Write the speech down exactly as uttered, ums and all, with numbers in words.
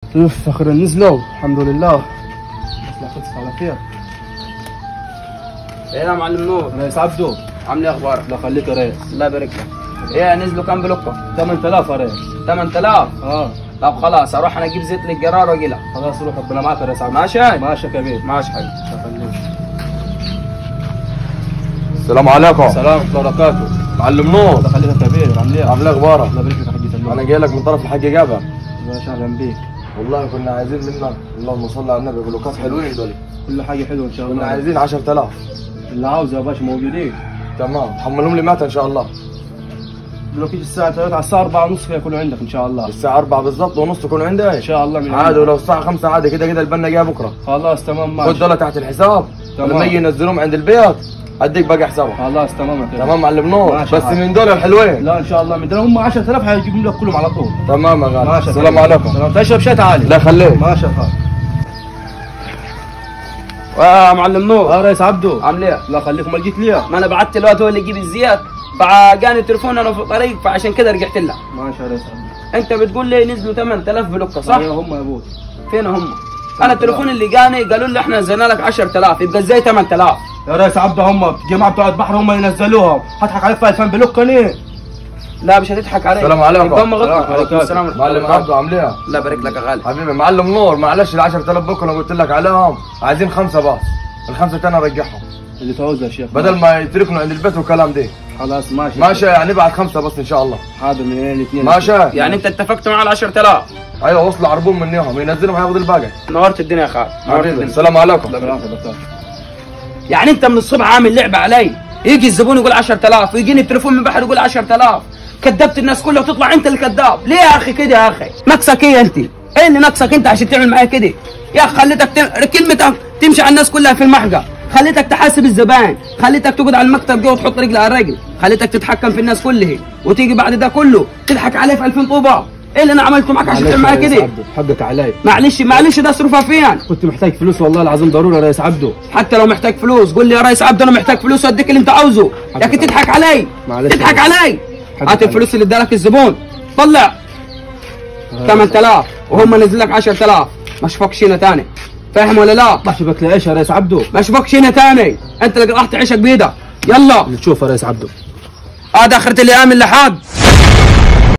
اوف اخيرا نزلوا الحمد لله. بس لا خلصت على خير. ايه يا معلم نور؟ ريس عبدو عامل ايه اخبارك؟ الله يخليك يا ريس. الله يبارك لك. ايه نزلوا كام بلوكه؟ ثمانية آلاف يا ريس. ثمانية آلاف؟ اه طب خلاص اروح انا اجيب زيت للجرار واجي لك. خلاص روح ربنا معك يا ريس عبدو. ماشي؟ ماشي يا كبير. ماشي حبيبي. الله يخليك. السلام عليكم. السلام ورحمة الله وبركاته. معلم نور. الله يخليك يا كبير. عامل ايه؟ عامل ايه اخبارك؟ الله يبارك لك يا حاج سلمان. انا جاي لك من طرف الحاج جابر. الله اهلا بيك. والله كنا عايزين منك، اللهم صل على النبي، بلوكات حلوين دول. كل حاجة حلوة ان شاء الله. كنا عايزين عشرة آلاف. اللي عاوزه يا باشا موجودين. تمام، حملهم لي متى ان شاء الله؟ بلوكيت الساعة ثلاثة على الساعة أربعة ونص يكونوا عندك ان شاء الله. الساعة أربعة بالضبط ونص تكونوا عندي ان شاء الله. من عادي، ولو الساعة خمسة عادي، كده كده البنا جاي بكره. خلاص تمام ماشي. خد دول تحت الحساب. تمام. لما يجي ينزلوهم عند البيت اديك باقي حسابهم. خلاص تمام يا كبير. تمام معلم نور. ماشي بس حاضر. من دول الحلوين. لا ان شاء الله من دول هم عشرة آلاف هيجيبوا لك كلهم على طول. تمام يا غالي. ماشي. السلام عليكم. سلام. تشرب شاي تعالي. لا خليك. ماشي يا خالد. يا معلم نور اه ريس عبدو عامل ايه؟ الله يخليك. امال جيت ليه؟ ما انا بعت الوقت هو اللي يجيب الزيت، فجاني التليفون انا في الطريق فعشان كده رجعت لك. ماشي يا ريس عبدو. انت بتقول لي نزلوا ثمانية آلاف بلوكه صح؟ ايوه هم يا ابوي. فين هم؟ انا التليفون اللي جاني قالوا لي احنا نزلنا لك عشرة آلاف، يبقى ازاي ثمانية آلاف؟ يا ريس عبدو هم جماعه بتوع البحر هم اللي نزلوها. هضحك عليك في ألفين بلوكه ليه؟ لا مش هتضحك علي. السلام عليكم. يبقى هم غلطوا. السلام عليكم السلام ورحمه معلم الله. عبدو عامل ايه؟ الله يبارك لك يا غالي. حبيبي معلم نور، معلش ال عشرة آلاف بكره انا قلت لك عليهم، عايزين خمسه بس، الخمسه تاني ارجعهم اللي تعوزه يا شيخ. بدل ما يتركنا عند البيت والكلام ده. خلاص ماشي. ماشي، يعني بعد خمسه بس ان شاء الله. حاضر من الاثنين. ماشي. يعني انت اتفقت معاه على عشرة آلاف؟ ايوه وصلوا عربون منهم، ينزلهم هياخذ الباقي. نورت الدنيا يا خالد. نورت حبيبي الدنيا. السلام عليكم. الله يبارك. يعني انت من الصبح عامل لعبه علي، يجي الزبون يقول عشرة آلاف ويجيني التليفون من بحر يقول عشرة آلاف، كذبت الناس كلها وتطلع انت الكذاب. ليه يا اخي كده يا اخي؟ ناقصك ايه انت؟ ايه اللي ناقصك انت عشان تعمل معايا كده؟ يا اخي خليتك تم... كلمتك تمشي على الناس كلها في المحجة، خليتك تحاسب الزبائن، خليتك تقعد على المكتب جوه وتحط رجل على رجل، خليتك تتحكم في الناس كلها، وتيجي بعد ده كله تضحك عليه في ألفين طوبه. ايه اللي انا عملته معاك عشان تعمل معايا كده؟ حقك علي. معلش معلش ده اصرفها فين؟ كنت محتاج فلوس والله العظيم ضروري يا ريس عبدو. حتى لو محتاج فلوس قول لي يا ريس عبد انا محتاج فلوس واديك اللي انت عاوزه، لكن تضحك علي. معلش. تضحك علي. هات الفلوس اللي ادالك الزبون، طلع ثمانية آلاف وهم نزل لك عشرة آلاف، ما اشوفكش هنا تاني. فاهم ولا لا؟ ما اشوفك لايش يا ريس عبدو؟ ما اشوفكش هنا تاني، انت اللي راح تعيشك بايدك. يلا اللي تشوفه يا ريس عبدو. هذا اخرة الايام اللي حاد.